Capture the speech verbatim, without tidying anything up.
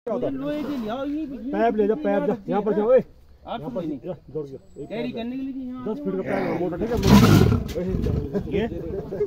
Pipe ले जा, pipe जा, यहाँ पर जाओ। यहाँ पर दौड़ गया, कैरी करने के लिए दस फीट का पैप मोटा, ठीक है।